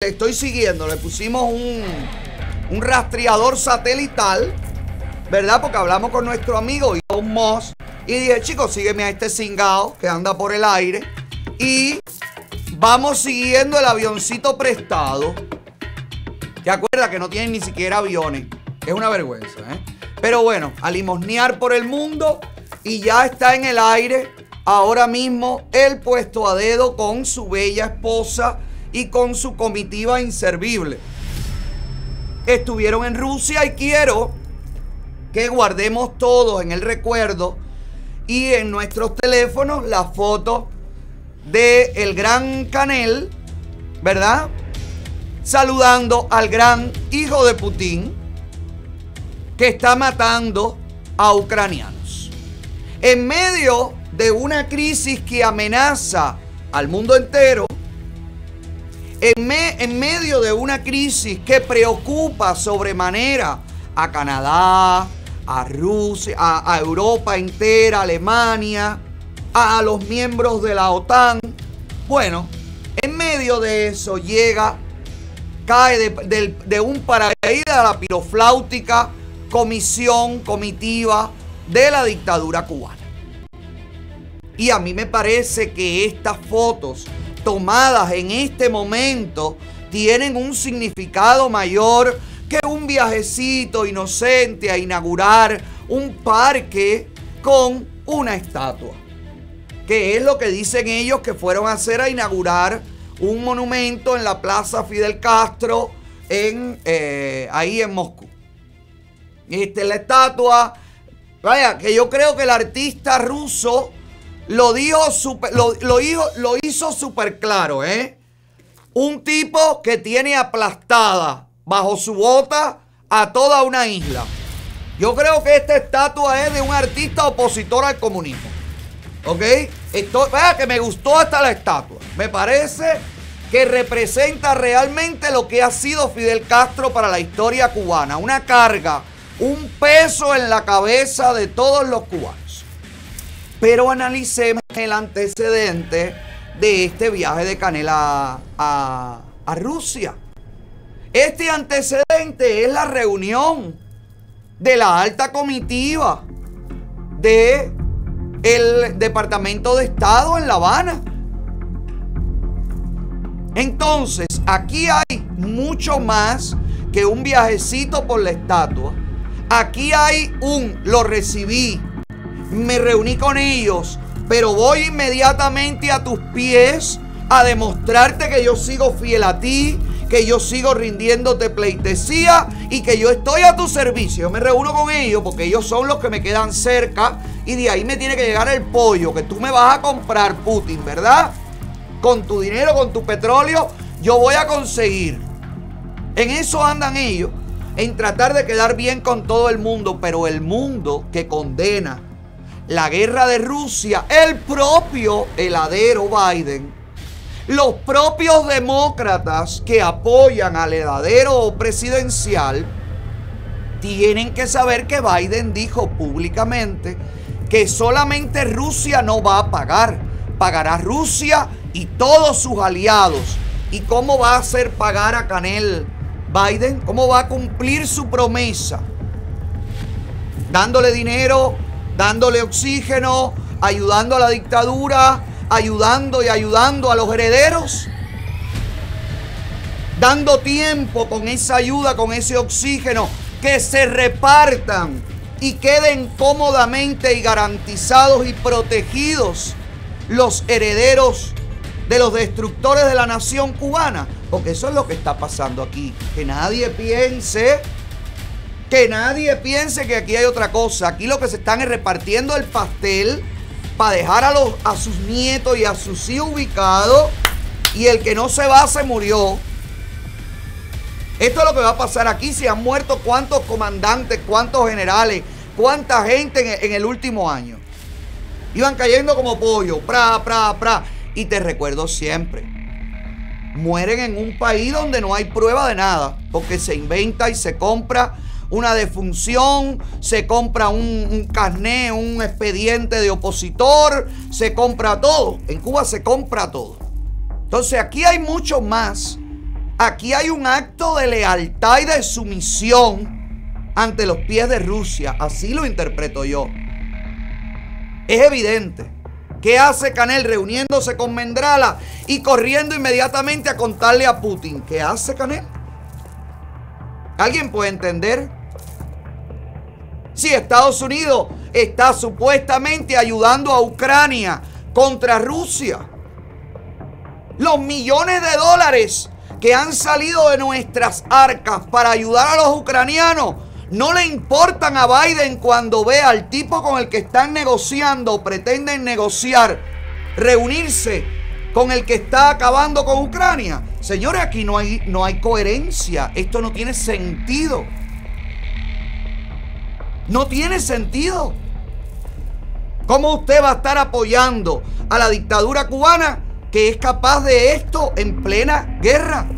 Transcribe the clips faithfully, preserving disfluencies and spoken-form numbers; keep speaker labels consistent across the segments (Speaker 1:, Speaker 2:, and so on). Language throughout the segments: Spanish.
Speaker 1: estoy siguiendo. Le pusimos un, un rastreador satelital, ¿verdad? Porque hablamos con nuestro amigo Elon Musk. Y dije, chicos, sígueme a este cingado que anda por el aire. Y vamos siguiendo el avioncito prestado. ¿Te acuerdas que no tienen ni siquiera aviones? Es una vergüenza, ¿eh? Pero bueno, a limosnear por el mundo. Y ya está en el aire ahora mismo el puesto a dedo con su bella esposa y con su comitiva inservible. Estuvieron en Rusia y quiero que guardemos todos en el recuerdo y en nuestros teléfonos la foto de el gran Canel, ¿verdad? Saludando al gran hijo de Putin que está matando a ucranianos. En medio de una crisis que amenaza al mundo entero, en, me, en medio de una crisis que preocupa sobremanera a Canadá, a Rusia, a, a Europa entera, a Alemania, a, a los miembros de la OTAN. Bueno, en medio de eso llega, cae de, de, de un paracaídas a la pirofláutica comisión, comitiva de la dictadura cubana. Y a mí me parece que estas fotos tomadas en este momento tienen un significado mayor que un viajecito inocente a inaugurar un parque con una estatua. Que es lo que dicen ellos que fueron a hacer, a inaugurar un monumento en la Plaza Fidel Castro, en, eh, ahí en Moscú. Esta es la estatua. Vaya, que yo creo que el artista ruso lo dijo super, lo, lo hizo, lo hizo súper claro, ¿eh? Un tipo que tiene aplastada bajo su bota a toda una isla. Yo creo que esta estatua es de un artista opositor al comunismo. ¿Ok? Esto, vaya, que me gustó hasta la estatua. Me parece que representa realmente lo que ha sido Fidel Castro para la historia cubana. Una carga, un peso en la cabeza de todos los cubanos. Pero analicemos el antecedente de este viaje de Canel a, a, a Rusia. Este antecedente es la reunión de la alta comitiva de el Departamento de Estado en La Habana. Entonces, aquí hay mucho más que un viajecito por la estatua. Aquí hay un, lo recibí, me reuní con ellos, pero voy inmediatamente a tus pies a demostrarte que yo sigo fiel a ti, que yo sigo rindiéndote pleitesía y que yo estoy a tu servicio. Yo me reúno con ellos porque ellos son los que me quedan cerca y de ahí me tiene que llegar el pollo que tú me vas a comprar, Putin, ¿verdad? Con tu dinero, con tu petróleo, yo voy a conseguir. En eso andan ellos, en tratar de quedar bien con todo el mundo, pero el mundo que condena la guerra de Rusia, el propio heladero Biden, los propios demócratas que apoyan al heladero presidencial, tienen que saber que Biden dijo públicamente que solamente Rusia no va a pagar, pagará Rusia y todos sus aliados. ¿Y cómo va a hacer pagar a Canel Biden? ¿Cómo va a cumplir su promesa? Dándole dinero, dándole oxígeno, ayudando a la dictadura, ayudando y ayudando a los herederos, dando tiempo con esa ayuda, con ese oxígeno, que se repartan y queden cómodamente y garantizados y protegidos los herederos de los destructores de la nación cubana. Porque eso es lo que está pasando aquí. Que nadie piense, que nadie piense que aquí hay otra cosa. Aquí lo que se están es repartiendo el pastel para dejar a, los, a sus nietos y a sus hijos ubicados. Y el que no se va, se murió. Esto es lo que va a pasar aquí. Si han muerto cuántos comandantes, cuántos generales, cuánta gente en, en el último año. Iban cayendo como pollo, pra, pra, pra. Y te recuerdo siempre, mueren en un país donde no hay prueba de nada, porque se inventa y se compra una defunción, se compra un, un carné, un expediente de opositor, se compra todo. En Cuba se compra todo. Entonces aquí hay mucho más Aquí hay un acto de lealtad y de sumisión ante los pies de Rusia. Así lo interpreto yo. Es evidente. ¿Qué hace Canel reuniéndose con Mendrala y corriendo inmediatamente a contarle a Putin? ¿Qué hace Canel? ¿Alguien puede entender? Si Estados Unidos está supuestamente ayudando a Ucrania contra Rusia, los millones de dólares que han salido de nuestras arcas para ayudar a los ucranianos no le importan a Biden cuando ve al tipo con el que están negociando, pretenden negociar, reunirse con el que está acabando con Ucrania. Señores, aquí no hay, no hay coherencia. Esto no tiene sentido. No tiene sentido. ¿Cómo usted va a estar apoyando a la dictadura cubana que es capaz de esto en plena guerra?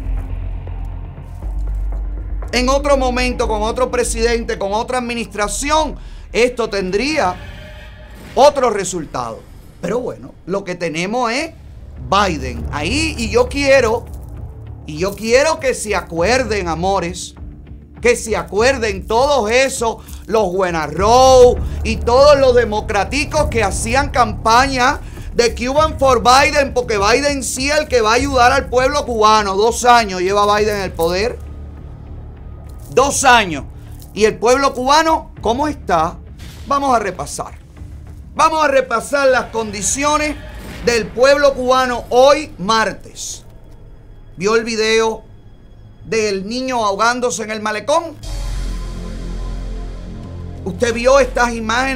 Speaker 1: En otro momento, con otro presidente, con otra administración, esto tendría otro resultado. Pero bueno, lo que tenemos es Biden ahí, y yo quiero, y yo quiero que se acuerden, amores, que se acuerden todos esos, los Buenarrou y todos los democráticos que hacían campaña de Cuban for Biden, porque Biden sí es el que va a ayudar al pueblo cubano. Dos años lleva Biden en el poder. Dos años. ¿Y el pueblo cubano cómo está? Vamos a repasar. Vamos a repasar las condiciones del pueblo cubano hoy martes. ¿Vio el video del niño ahogándose en el malecón? ¿Usted vio estas imágenes?